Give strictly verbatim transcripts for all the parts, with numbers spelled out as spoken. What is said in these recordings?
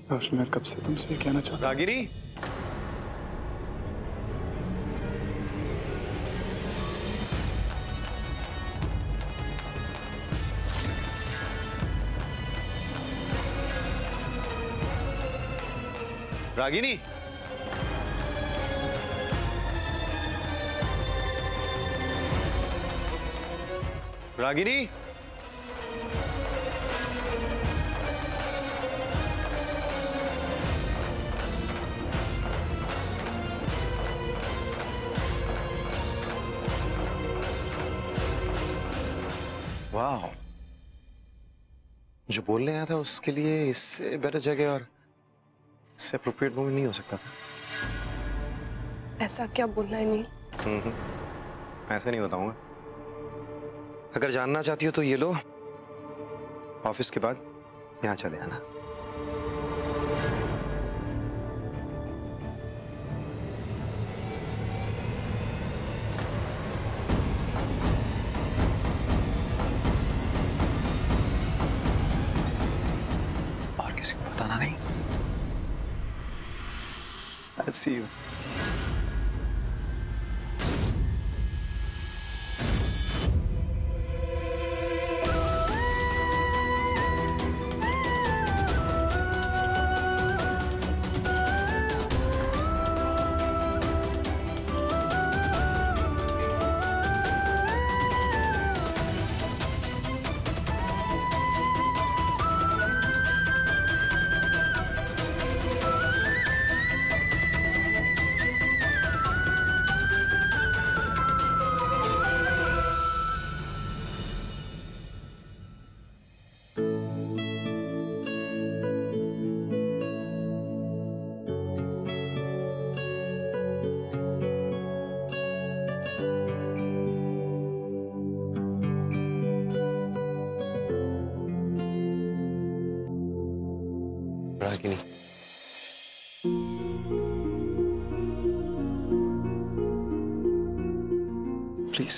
रोशनी, मैं कब से तुमसे ये कहना चाहता हूँ। रागिनी, रागिनी, रागिनी, वाह, जो बोलने आया था उसके लिए इससे बेटर जगह और इससे अप्रोप्रिएट मोमेंट नहीं हो सकता था। ऐसा क्या बोलना है नील? हम्म, ऐसे नहीं बताऊंगा। अगर जानना चाहती हो तो ये लो, ऑफिस के बाद यहाँ चले आना। और किसी को बताना नहीं। I'll see you. Ragini, please.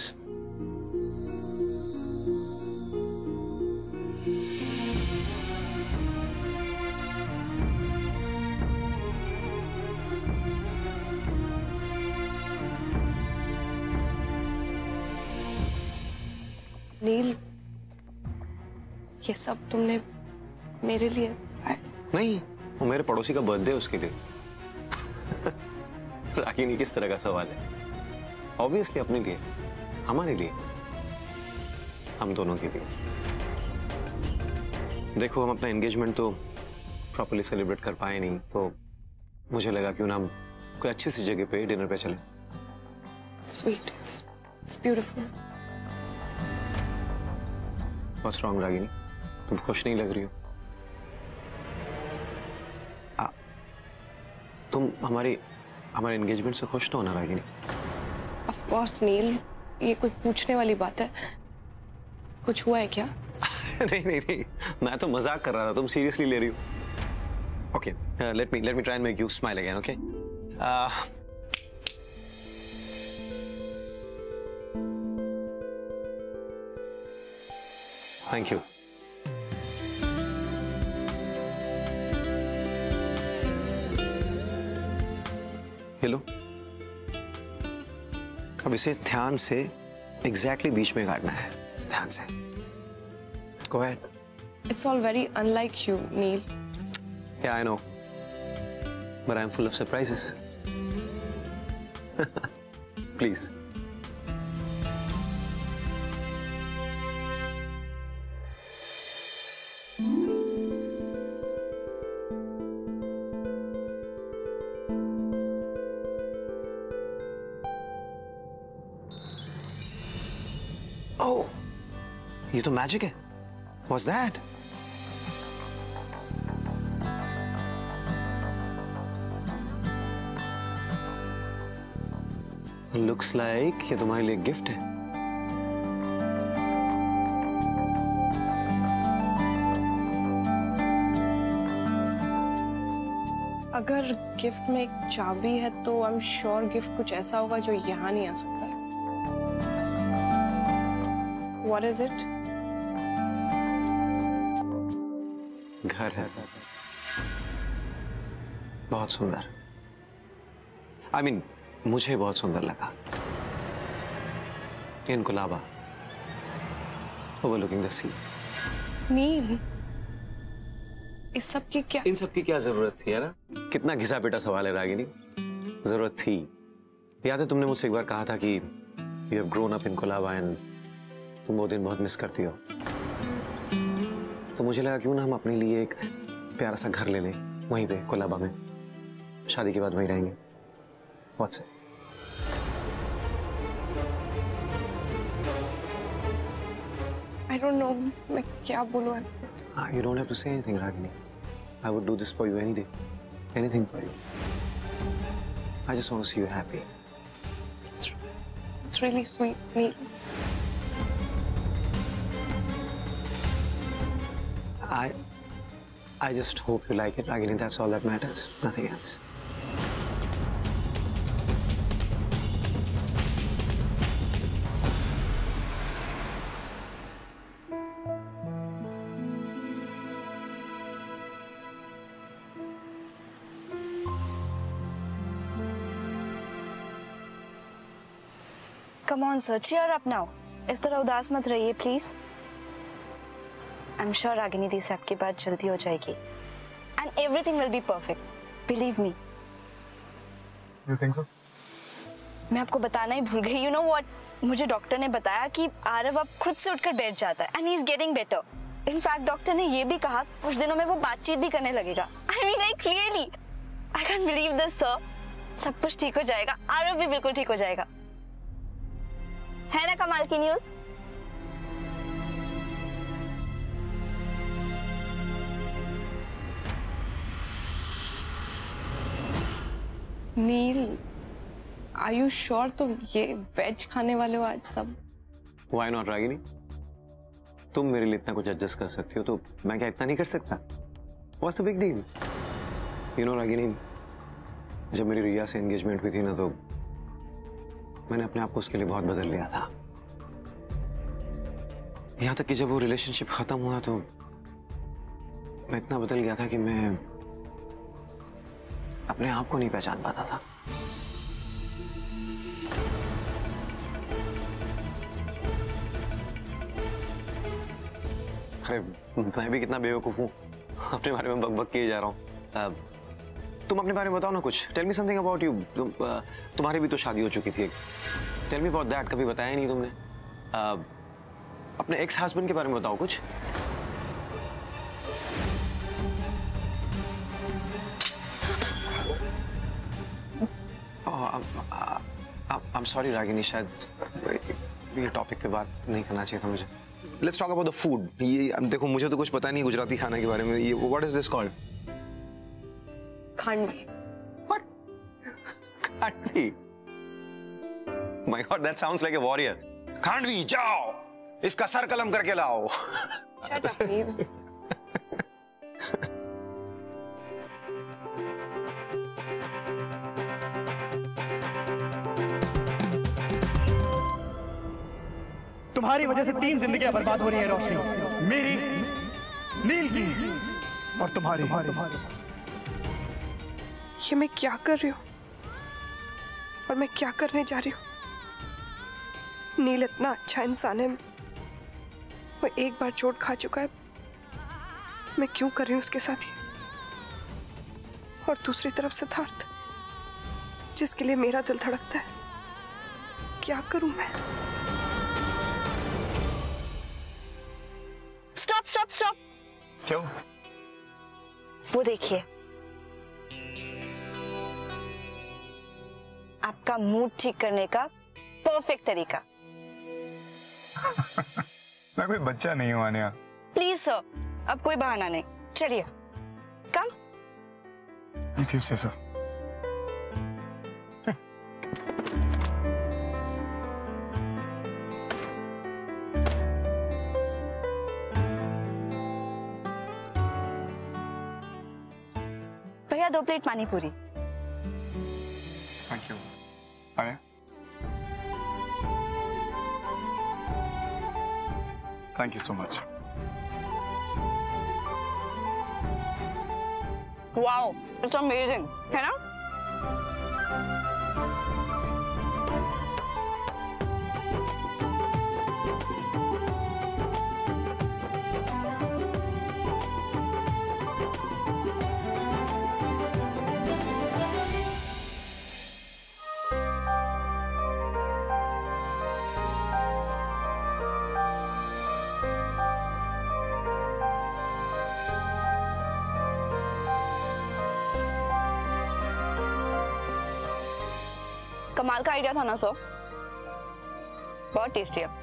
Neel, ये सब तुमने मेरे लिए? नहीं, वो मेरे पड़ोसी का बर्थडे है उसके लिए। रागिनी किस तरह का सवाल है? ऑब्वियसली अपने लिए, हमारे लिए, हम दोनों के लिए। देखो, हम अपना एंगेजमेंट तो प्रॉपर्ली सेलिब्रेट कर पाए नहीं, तो मुझे लगा क्यों ना हम कोई अच्छी सी जगह पे डिनर पे चले। Sweet, it's it's beautiful. What's wrong Ragini? तुम खुश नहीं लग रही हो? आ, तुम हमारी हमारे एंगेजमेंट से खुश तो हो ना रागिनी? ऑफ कोर्स नील, ये कोई पूछने वाली बात है? कुछ हुआ है क्या? नहीं नहीं नहीं, मैं तो मजाक कर रहा था, तुम सीरियसली ले रही हो। Okay, let me let me try and make you smile again, okay? Thank you. Hello, अब इसे ध्यान से एग्जैक्टली बीच में काटना है, ध्यान से। Go ahead. It's all very unlike you, Neil. Yeah, I know. But I'm full of surprises. Please. Oh, ये तो मैजिक है। What's that? Looks like ये तुम्हारे लिए गिफ्ट है। अगर गिफ्ट में एक चाबी है तो आई एम श्योर गिफ्ट कुछ ऐसा होगा जो यहाँ नहीं आ सकता है। What is it? घर है। बहुत सुंदर। आई I मीन mean, मुझे बहुत सुंदर लगा। In Colaba overlooking the sea. Neel, इस सब की क्या इन सब की क्या जरूरत थी, है ना? कितना घिसा पिटा सवाल है रागिनी। जरूरत थी। याद है तुमने मुझसे एक बार कहा था कि you have grown up in Colaba and तुम वो दिन बहुत मिस करती हो। तो मुझे लगा क्यों ना हम अपने लिए एक प्यारा सा घर ले लें वहीं पे कोलाबा में। शादी के बाद वहीं रहेंगे। What's it? I don't know, मैं क्या बोलूं? Ah, you don't have to say anything, Ragini. I would do this for you any day. Anything for you. I just want to see you happy. It's, it's really sweet, Neil. I, I just hope you like it, Ragini. That's all that matters. Nothing else. Come on, sir, cheer up now. इस तरह उदास मत रहिए, please. I'm sure Ragini दी से आपकी बात जल्दी हो जाएगी. And everything will be perfect. Believe me. You think so? मैं आपको बताना ही भूल गई. You know what? मुझे डॉक्टर ने बताया कि आरव अब खुद से उठकर बैठ जाता है. And he is getting better. In fact, doctor ने ये भी कहा कुछ दिनों में वो बातचीत भी करने लगेगा. I mean, like really. I can't believe this, sir. सब कुछ ठीक हो जाएगा. आरव भी बिल्कुल ठीक हो जाएगा. है ना कमाल की news? Neel, are you sure तुम ये वेज खाने वाले हो आज सब? Why not, Ragini? तुम मेरे लिए इतना कुछ एडजस्ट कर सकती हो तो मैं क्या इतना नहीं कर सकता? What's the big deal? You know, Ragini, जब मेरी रिया से एंगेजमेंट हुई थी ना तो मैंने अपने आप को उसके लिए बहुत बदल लिया था। यहाँ तक कि जब वो रिलेशनशिप खत्म हुआ तो मैं इतना बदल गया था कि मैं अपने आप को नहीं पहचान पाता था। अरे मैं भी कितना बेवकूफ हूँ, अपने बारे में बक बक किए जा रहा हूँ। तुम अपने बारे में बताओ ना कुछ। Tell me something about you. तुम तुम्हारी भी तो शादी हो चुकी थी। Tell me about that. कभी बताया नहीं तुमने। uh, अपने एक्स हस्बैंड के बारे में बताओ कुछ। आई एम सॉरी रागिनी, शायद ये टॉपिक पे बात नहीं करना चाहिए था मुझे। Let's talk about the food. ये देखो मुझे तो कुछ पता नहीं गुजराती खाना के बारे में। ये what is this called? Khandvi. What? Khandvi? My God, that sounds like a warrior. Khandvi जाओ, इसका सर कलम करके लाओ। Shut up, Neil. तुम्हारी वजह से तीन जिंदगियां बर्बाद हो रही हैं रोशनी, मेरी, नील की और तुम्हारी। ये मैं क्या कर रही हूँ और मैं क्या करने जा रही हूँ? नील इतना अच्छा इंसान है, वो एक बार चोट खा चुका है, मैं क्यों कर रही हूँ उसके साथ ये? और दूसरी तरफ सिद्धार्थ, जिसके लिए मेरा दिल धड़कता है, क्या करूं मैं? Stop stop stop. क्यों? वो देखिए, आपका मूड ठीक करने का परफेक्ट तरीका। मैं कोई बच्चा नहीं हूँ आन्या। प्लीज सर, अब कोई बहाना नहीं, चलिए कम। If you say so. भैया दो प्लेट पानी puri. Thank you. Aanya? Thank you so much. Wow, it's amazing, है ना? कमाल का आइडिया था ना सो, बहुत टेस्टी है।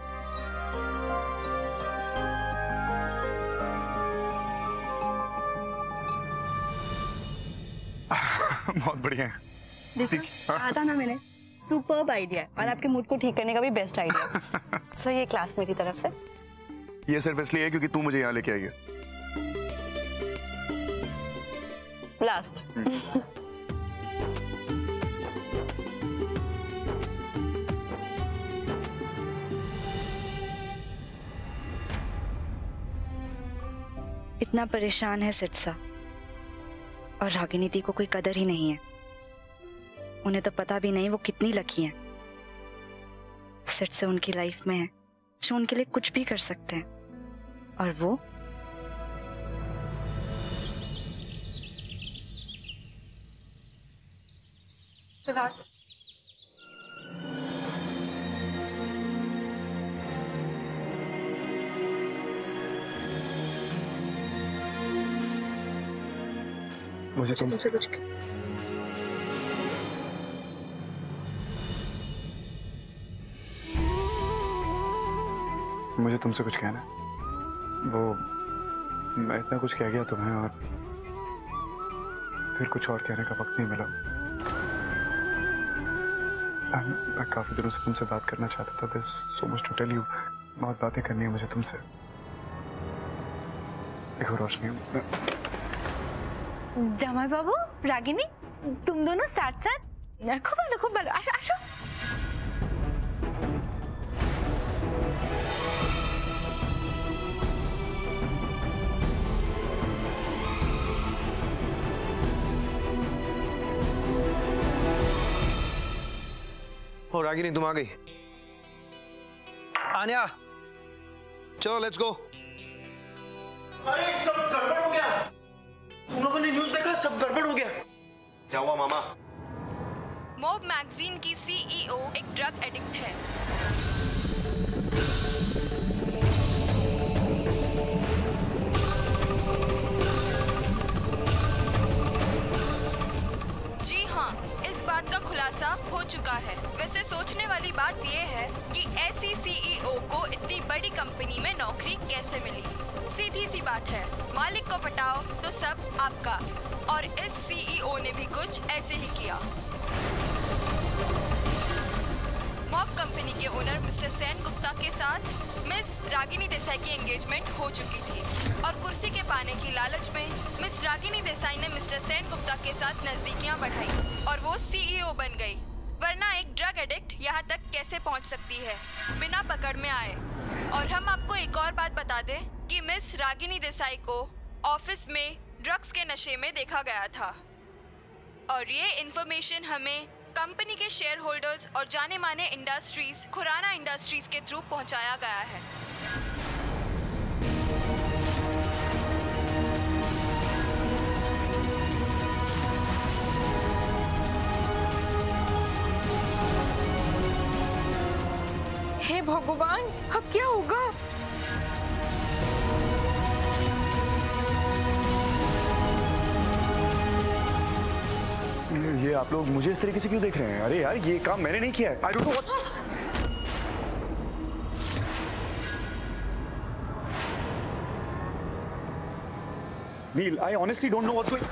बहुत बढ़िया है। देखा, कहा था ना मैंने, सुपर्ब आइडिया है और आपके मूड को ठीक करने का भी बेस्ट आइडिया। सो ये क्लास में की तरफ से। ये सिर्फ इसलिए है क्योंकि तू मुझे यहाँ लेके आई है। लास्ट। इतना परेशान है सिट्सा और रागिनी दी को कोई कदर ही नहीं है। उन्हें तो पता भी नहीं वो कितनी लकी हैं। सिट्सा उनकी लाइफ में है जो उनके लिए कुछ भी कर सकते हैं, और वो मुझे तुमसे कुछ मुझे तुमसे कुछ कहना है। वो मैं इतना कुछ कह गया तुम्हें और फिर कुछ और कहने का वक्त नहीं मिला। मैं काफी दिनों से तुमसे बात करना चाहता था। There's so much to tell you। बहुत बातें करनी है मुझे तुमसे। देखो रोशनी, জামাই বাবু, রাগিনী, तुम दोनों साथ साथ, खूब ভালো खूब ভালো, আসো আসো। ओ रागिनी, तुम आ गई। आन्या, चलो लेट्स गो। अरे सब गड़बड़ हो गया। तुम लोगों ने न्यूज़ देखा? सब गड़बड़ हो गया। क्या हुआ मामा? मॉब मैगजीन की सीईओ एक ड्रग एडिक्ट है। जी हाँ, इस बात का खुलासा हो चुका है। वैसे सोचने वाली बात यह है कि ऐसी सीईओ को इतनी बड़ी कंपनी में नौकरी कैसे मिली। सीधी सी बात है, मालिक को पटाओ तो सब आपका, और इस सीईओ ने भी कुछ ऐसे ही किया। मॉब कंपनी के ओनर मिस्टर सेन गुप्ता के साथ मिस रागिनी देसाई की एंगेजमेंट हो चुकी थी, और कुर्सी के पाने की लालच में मिस रागिनी देसाई ने मिस्टर सेन गुप्ता के साथ नजदीकियां बढ़ाई और वो सीईओ बन गई। वरना एक ड्रग एडिक्ट यहाँ तक कैसे पहुँच सकती है बिना पकड़ में आए। और हम आपको एक और बात बता दें कि मिस रागिनी देसाई को ऑफिस में ड्रग्स के नशे में देखा गया था, और ये इन्फॉर्मेशन हमें कंपनी के शेयर होल्डर्स और जाने माने इंडस्ट्रीज खुराना इंडस्ट्रीज के थ्रू पहुंचाया गया है। हे भगवान, अब क्या होगा? ये आप लोग मुझे इस तरीके से क्यों देख रहे हैं? अरे यार, ये काम मैंने नहीं किया है। I don't know what... Neil, I honestly don't know what's going...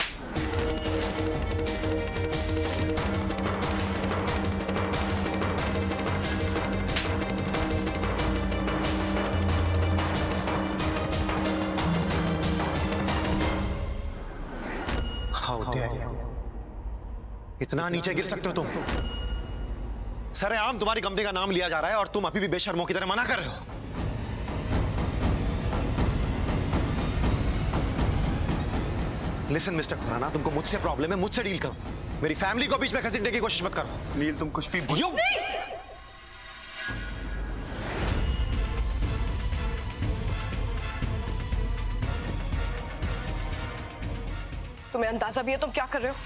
How dare you? इतना नीचे गिर सकते हो तुम? सरेआम तुम्हारी कंपनी का नाम लिया जा रहा है और तुम अभी भी बेशर्मों की तरह मना कर रहे हो। लिसन मिस्टर खुराना, तुमको मुझसे प्रॉब्लम है, मुझसे डील करो। मेरी फैमिली को बीच में घसीटने की कोशिश मत करो। नील तुम कुछ भी You- तुम्हें अंदाजा भी है तुम क्या कर रहे हो?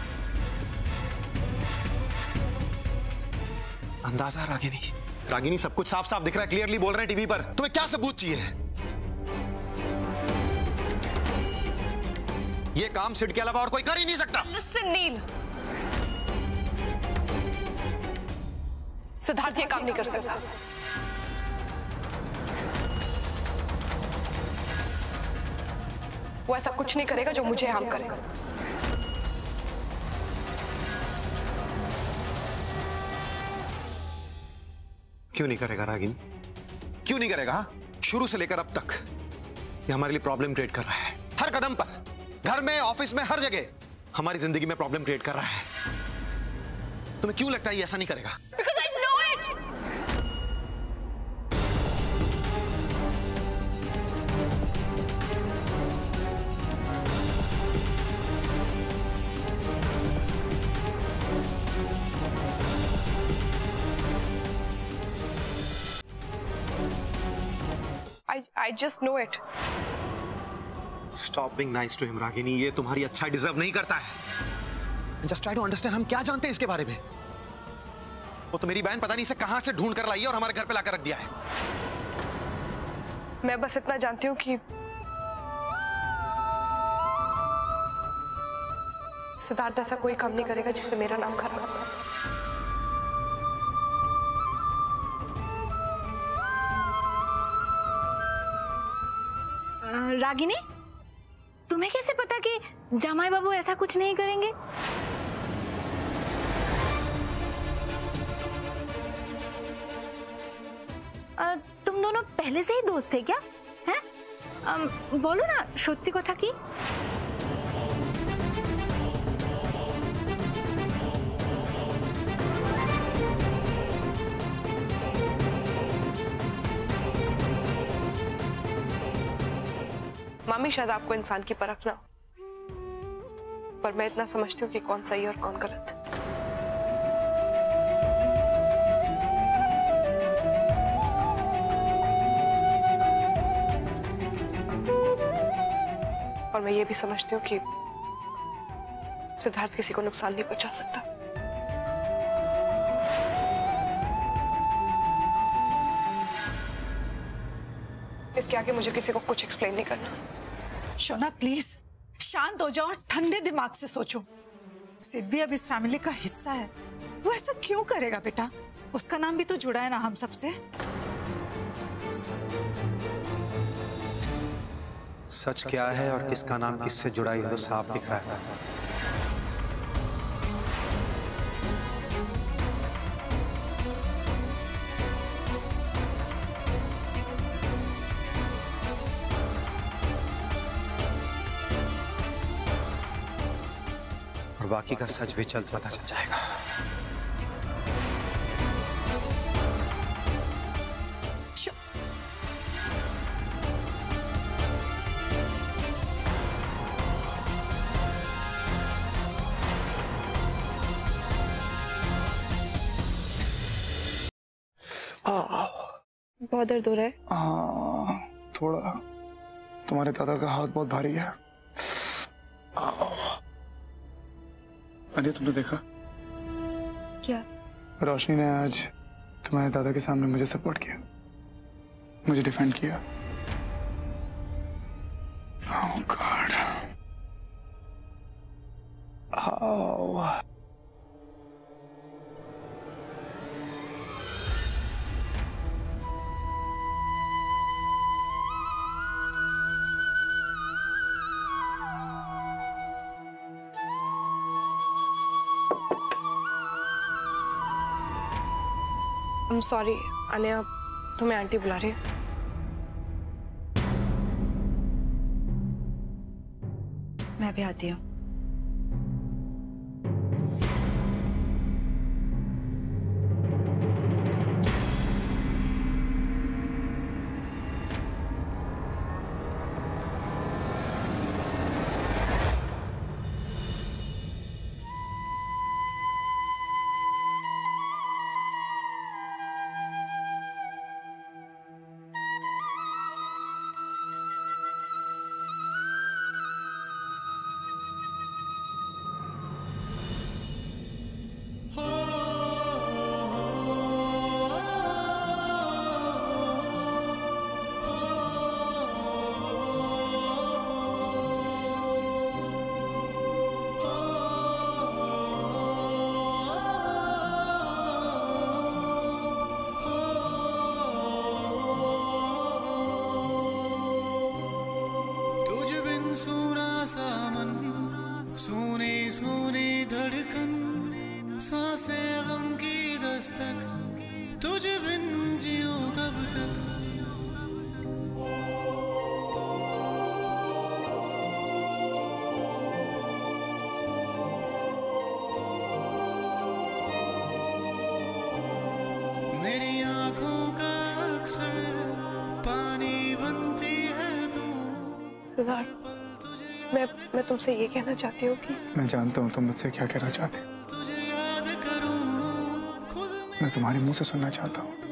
अंदाजा रागिनी, रागिनी सब कुछ साफ साफ दिख रहा है, क्लियरली बोल रहे हैं टीवी पर। तुम्हें क्या सबूत चाहिए? ये काम सिड के अलावा और कोई कर ही नहीं सकता। Listen, नील, सिद्धार्थ ये काम नहीं कर सकता। वो ऐसा कुछ नहीं करेगा जो मुझे हार्म करेगा। क्यों नहीं करेगा रागिनी? क्यों नहीं करेगा? हाँ? शुरू से लेकर अब तक ये हमारे लिए प्रॉब्लम क्रिएट कर रहा है। हर कदम पर, घर में, ऑफिस में, हर जगह हमारी जिंदगी में प्रॉब्लम क्रिएट कर रहा है। तुम्हें क्यों लगता है ये ऐसा नहीं करेगा? Because I know it. I I just know it. Stop being nice to him, Ragini. ये तुम्हारी अच्छा डिजर्व नहीं करता है। Just try to understand, हम क्या जानते हैं इसके बारे में? वो तो मेरी बहन पता नहीं इसे कहां से ढूंढ कर लाई है और हमारे घर पे लाकर रख दिया है। मैं बस इतना जानती हूँ कि सिद्धार्थ ऐसा कोई काम नहीं करेगा जिससे मेरा नाम खराब हो। रागिनी, तुम्हें कैसे पता कि जमाई बाबू ऐसा कुछ नहीं करेंगे? आ, तुम दोनों पहले से ही दोस्त थे क्या? हैं? अम, बोलो ना সত্যি কথা কি? मामी, शायद आपको इंसान की परख ना हो, पर मैं इतना समझती हूँ कि कौन सही और कौन गलत। और मैं ये भी समझती हूँ कि सिद्धार्थ किसी को नुकसान नहीं पहुंचा सकता। इसके आगे मुझे किसी को कुछ एक्सप्लेन नहीं करना। शोना प्लीज शांत हो जाओ और ठंडे दिमाग से सोचो। सिड भी अब इस फैमिली का हिस्सा है, वो ऐसा क्यों करेगा बेटा? उसका नाम भी तो जुड़ा है ना हम सबसे। सच क्या है और किसका नाम किससे जुड़ा है तो साफ दिख रहा है। और बाकी का सच भी जल्द पता चल जाएगा। शो- बहुत दर्द हो रहा है। हाँ, थोड़ा। तुम्हारे दादा का हाथ बहुत भारी है। अरे तुमने देखा? क्या? रोशनी ने आज तुम्हारे दादा के सामने मुझे सपोर्ट किया, मुझे डिफेंड किया। Oh God. Oh. I'm sorry, अनया, तुम्हें आंटी बुला रही है। मैं भी आती हूँ। सिद्धार्थ, मैं मैं तुमसे ये कहना चाहती हूँ कि मैं जानता हूँ तुम मुझसे क्या कहना चाहते हो। मैं तुम्हारे मुंह से सुनना चाहता हूँ।